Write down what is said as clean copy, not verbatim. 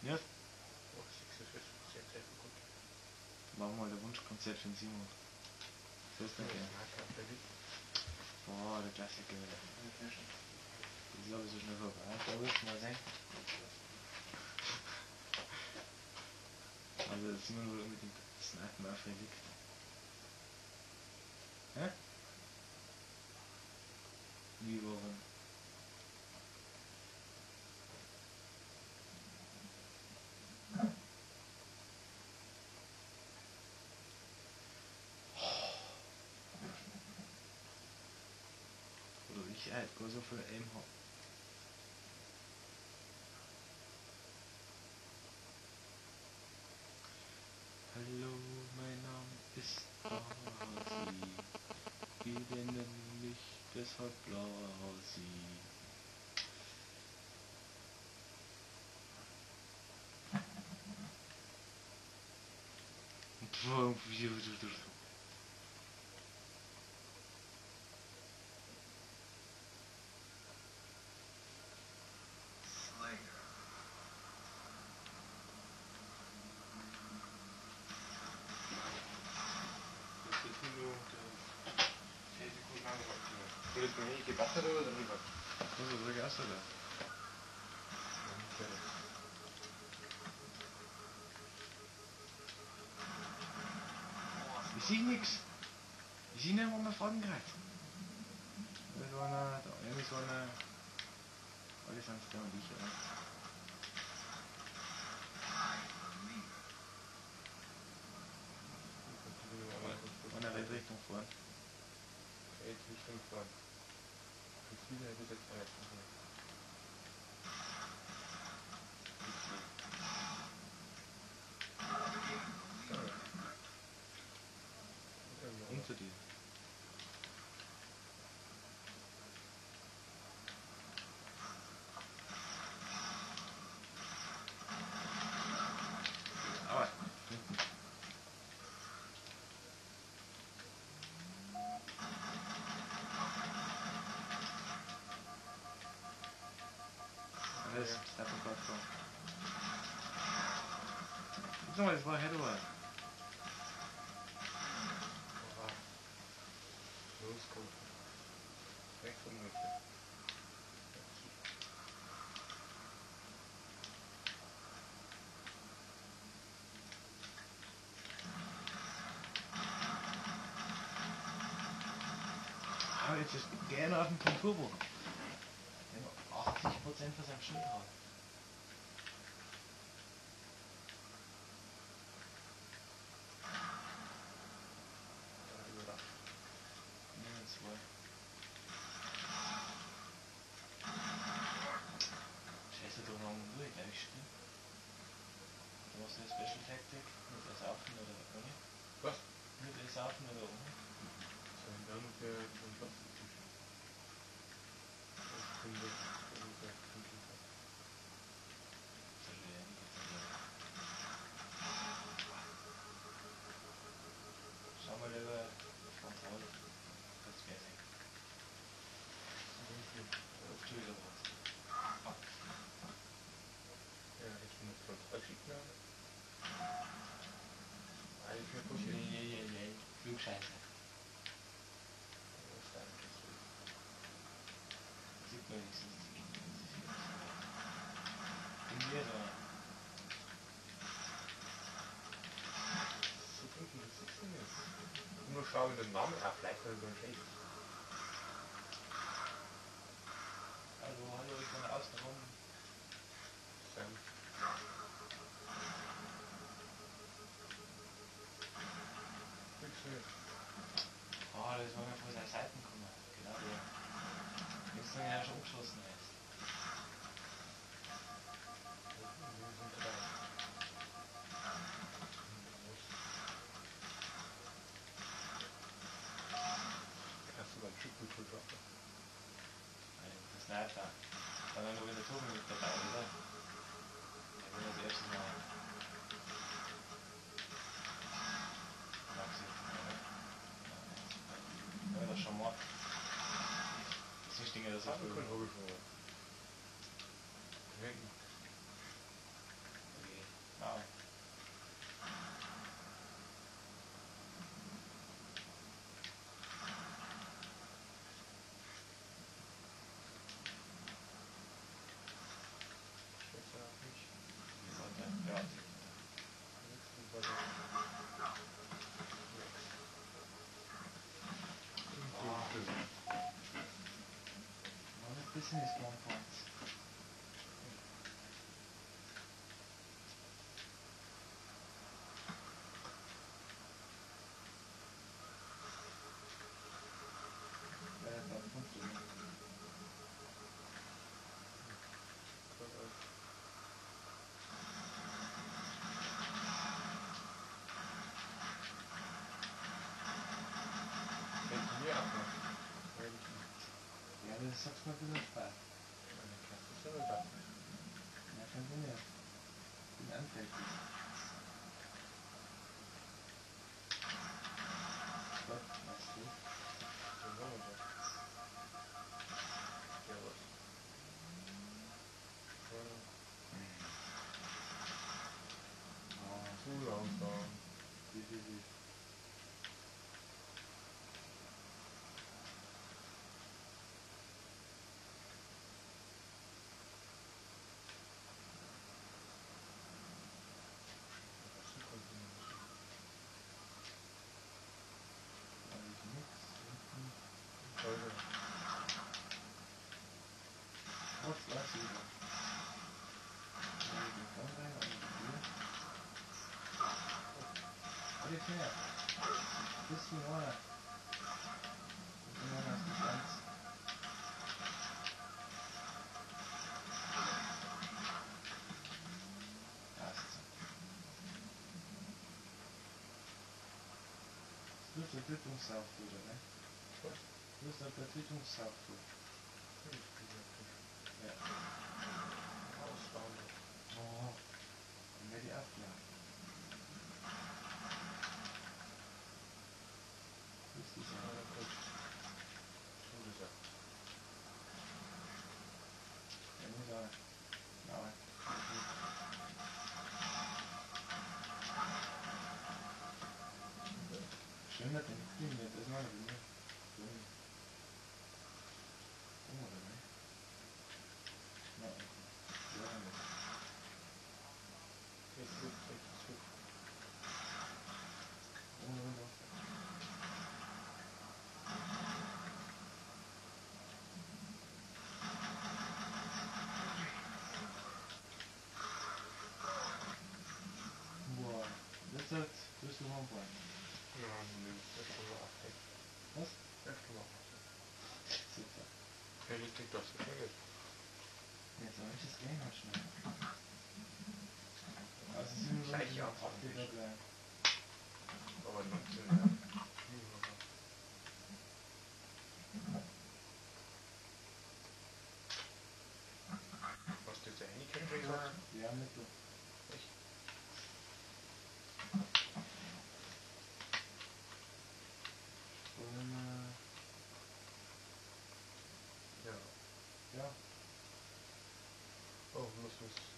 Ja? Oh, 6 sehr gut. Machen wir mal ein Wunschkonzert für den Simon. So ist das ja. Boah, der Klassiker. Das ist aber so schnell vorbei. Da willst du mal sehen. Also der Simon wohl unbedingt Snipen aufgelegt. Hä? Wie warum? Oder ich halt gar so viel Aim hab. Hallo, mein Name ist Blasi. Viele nennen mich deshalb Blasi. Wurde es bei mir gebattert oder drüber? Was ist das erste da? Ich sehe nix. Ich sehe nicht, wo man Fragen kriegt. Da ist einer, da ist einer. Alle sind da und ich, oder? Einer rennt Richtung vorn. Richtung vorn. Wie viele hätte ich jetzt erreicht? Unter dir. Aber, hinten. Alles, step on platform. Guck mal, das war Headway. Loskommt. Weg von mir. Aber jetzt ist gerne auf dem Turbo. Wenn er 80% von seinem Schnitt hat. Nehmen zwei. Scheiße, da haben wir nur gleich spielen. Du machst eine Special Tactic mit der Saufen oder ohne? Was? Mit der Saufen oder ohne? So, und dann für den Platz dazwischen. Das könnte ungefähr 5 sein. So schwer, nicht jetzt nicht. Schau mal lieber Franz Haus. Das wäre es. Ob du wieder was. Ja, ich muss Frontal schicken. Eigentlich mehr pushen. Nee. Flugscheiße. Sieht man nicht, sonst die Kinder. In mir da. So gut wie das ist denn jetzt? Nur schau in den Namen auf, vielleicht hat er so ein Schlecht. Hallo, ich bin außen rum. Sam. Ah, das war mir von der Seite gekommen. Genau der. Jetzt sind wir ja schon umgeschossen jetzt. Hast du beim Triple Pull Drop? Der Sniper. Dann noch wieder Tobi mit dabei, oder? Der will als erstes mal. Maxi, oder? Ja, das schon mal. Das ist Dinge, das ist Hobel schon mal. business conference. Dat funktioniert. Ja, das ist jetzt mal wieder Spaß. Ja, kein Problem. Ich bin anfällig. Gott, was du? Zu langsam. Wie. Was weiß ich noch? What do you think? This you wanna? You wanna have the chance? Passt. Du bist der Tötungssauftour, ne? Was? Du bist der Tötungssauftour. Ja. Ausschauend. Oh. Dann werde ich abjagen. Grüß dich, Ja, ja. gut. Schon gesagt. Ja, muss auch. Ja. Schön, dass der nicht filmt, das ist noch nicht. Oh, oder nicht? Ja, okay. Ja, nicht. Geht gut. Ohne Windows. Boah, das ist du Homeboy. Ja, nö, das können wir abdecken. Was? Das können wir abdecken. Super. Ja, das kriegt doch so viel Geld. Jetzt soll ich das Game anschneiden. Also es sind nur Gleich so auch 8 Liter bleiben. Aber 19 Jahre. Was ist der Heineken gesagt? Ja, Mittel. Echt? Und Ja. ja. Oh, muss